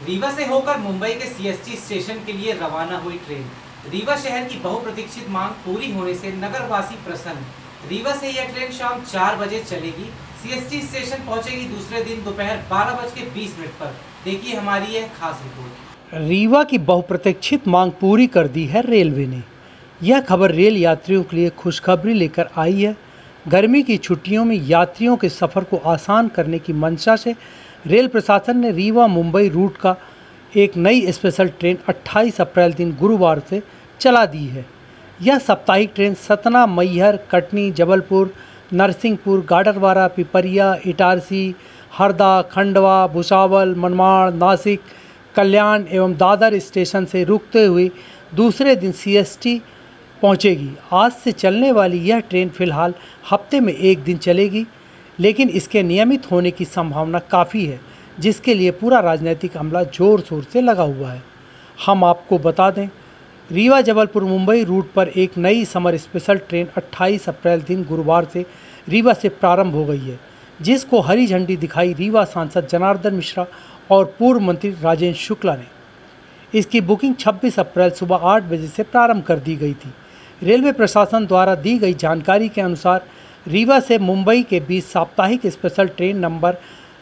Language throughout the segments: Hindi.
रीवा से होकर मुंबई के सीएसटी स्टेशन के लिए रवाना हुई ट्रेन। रीवा शहर की बहुप्रतीक्षित मांग पूरी होने से नगरवासी प्रसन्न। रीवा से यह ट्रेन शाम 4 बजे चलेगी। सीएसटी स्टेशन पहुंचेगी दूसरे दिन दोपहर 12:20 पर। देखिए हमारी यह खास रिपोर्ट। रीवा की बहुप्रतीक्षित मांग पूरी कर दी है रेलवे ने। यह खबर रेल यात्रियों के लिए खुशखबरी लेकर आई है। गर्मी की छुट्टियों में यात्रियों के सफ़र को आसान करने की मंशा से रेल प्रशासन ने रीवा मुंबई रूट का एक नई स्पेशल ट्रेन 28 अप्रैल दिन गुरुवार से चला दी है। यह साप्ताहिक ट्रेन सतना, मैहर, कटनी, जबलपुर, नरसिंहपुर, गाडरवारा, पिपरिया, इटारसी, हरदा, खंडवा, भुसावल, मनमाड़, नासिक, कल्याण एवं दादर स्टेशन से रुकते हुए दूसरे दिन सीएसटी पहुंचेगी। आज से चलने वाली यह ट्रेन फिलहाल हफ्ते में एक दिन चलेगी, लेकिन इसके नियमित होने की संभावना काफ़ी है, जिसके लिए पूरा राजनीतिक अमला जोर शोर से लगा हुआ है। हम आपको बता दें, रीवा जबलपुर मुंबई रूट पर एक नई समर स्पेशल ट्रेन 28 अप्रैल दिन गुरुवार से रीवा से प्रारंभ हो गई है, जिसको हरी झंडी दिखाई रीवा सांसद जनार्दन मिश्रा और पूर्व मंत्री राजेंद्र शुक्ला ने। इसकी बुकिंग 26 अप्रैल सुबह 8 बजे से प्रारंभ कर दी गई थी। रेलवे प्रशासन द्वारा दी गई जानकारी के अनुसार रीवा से मुंबई के बीच साप्ताहिक स्पेशल ट्रेन नंबर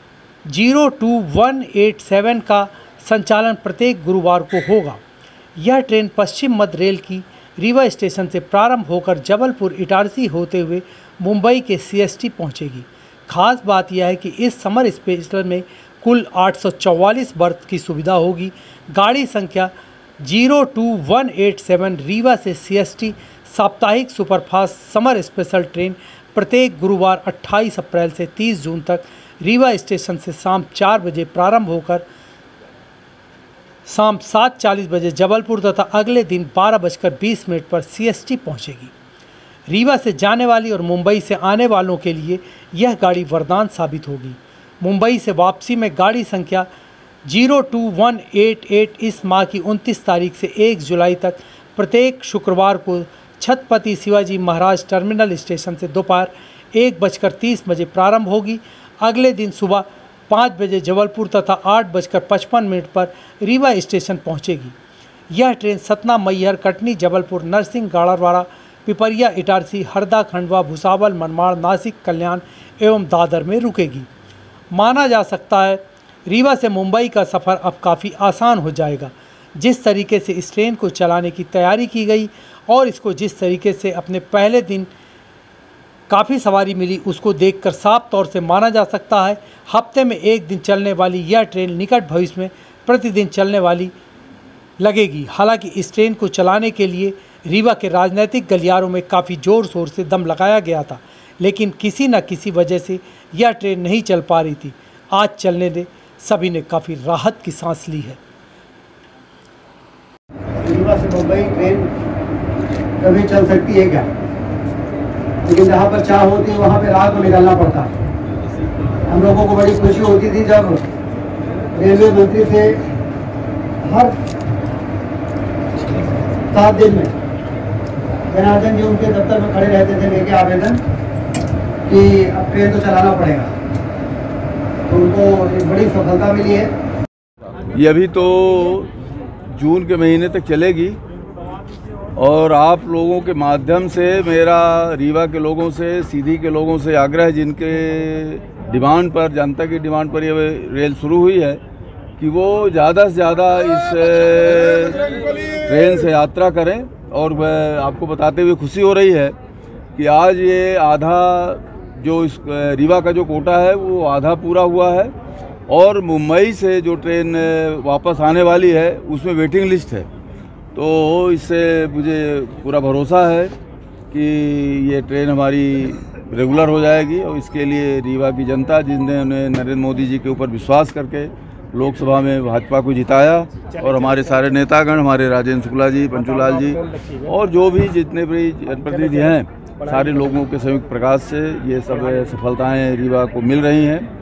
02187 का संचालन प्रत्येक गुरुवार को होगा। यह ट्रेन पश्चिम मध्य रेल की रीवा स्टेशन से प्रारंभ होकर जबलपुर, इटारसी होते हुए मुंबई के सीएसटी पहुंचेगी। खास बात यह है कि इस समर स्पेशल में कुल 844 बर्थ की सुविधा होगी। गाड़ी संख्या 02187 रीवा से सीएसटी साप्ताहिक सुपरफास्ट समर स्पेशल ट्रेन प्रत्येक गुरुवार 28 अप्रैल से 30 जून तक रीवा स्टेशन से शाम 4 बजे प्रारंभ होकर शाम 7:40 बजे जबलपुर तथा अगले दिन 12:20 पर सीएसटी पहुंचेगी। रीवा से जाने वाली और मुंबई से आने वालों के लिए यह गाड़ी वरदान साबित होगी। मुंबई से वापसी में गाड़ी संख्या 02188 इस माह की 29 तारीख से 1 जुलाई तक प्रत्येक शुक्रवार को छत्रपति शिवाजी महाराज टर्मिनल स्टेशन से दोपहर 1:30 प्रारंभ होगी। अगले दिन सुबह 5 बजे जबलपुर तथा 8:55 पर रीवा स्टेशन पहुंचेगी। यह ट्रेन सतना, मैहर, कटनी, जबलपुर, नरसिंह, गाडरवारा, पिपरिया, इटारसी, हरदा, खंडवा, भुसावल, मनमाड़, नासिक, कल्याण एवं दादर में रुकेगी। माना जा सकता है रीवा से मुंबई का सफ़र अब काफ़ी आसान हो जाएगा। जिस तरीके से इस ट्रेन को चलाने की तैयारी की गई और इसको जिस तरीके से अपने पहले दिन काफ़ी सवारी मिली, उसको देखकर साफ तौर से माना जा सकता है हफ्ते में एक दिन चलने वाली यह ट्रेन निकट भविष्य में प्रतिदिन चलने वाली लगेगी। हालांकि इस ट्रेन को चलाने के लिए रीवा के राजनीतिक गलियारों में काफ़ी ज़ोर शोर से दम लगाया गया था, लेकिन किसी न किसी वजह से यह ट्रेन नहीं चल पा रही थी। आज चलने से सभी ने काफ़ी राहत की सांस ली है। रीवा से मुंबई ट्रेन कभी चल सकती है क्या? लेकिन जहाँ पर चाह होती है वहाँ पे रात को निकलना पड़ता है। हम लोगों को बड़ी खुशी होती थी जब रेलवे मंत्री से हर 7 दिन में जनार्दन जी उनके दफ्तर में खड़े रहते थे लेके आवेदन कि अब ट्रेन तो चलाना पड़ेगा, तो उनको एक बड़ी सफलता मिली है। ये अभी तो जून के महीने तक चलेगी और आप लोगों के माध्यम से मेरा रीवा के लोगों से, सीधी के लोगों से आग्रह है, जिनके डिमांड पर, जनता की डिमांड पर ये रेल शुरू हुई है, कि वो ज़्यादा से ज़्यादा इस ट्रेन से यात्रा करें। और वह आपको बताते हुए खुशी हो रही है कि आज ये आधा जो इस रीवा का जो कोटा है वो आधा पूरा हुआ है और मुंबई से जो ट्रेन वापस आने वाली है उसमें वेटिंग लिस्ट है। तो इससे मुझे पूरा भरोसा है कि ये ट्रेन हमारी रेगुलर हो जाएगी और इसके लिए रीवा की जनता, जिन्होंने नरेंद्र मोदी जी के ऊपर विश्वास करके लोकसभा में भाजपा को जिताया, और हमारे सारे नेतागण, हमारे राजेंद्र शुक्ला जी, पंचूलाल जी और जो भी जितने भी जनप्रतिनिधि हैं, सारे लोगों के संयुक्त प्रयास से ये सब सफलताएं रीवा को मिल रही हैं।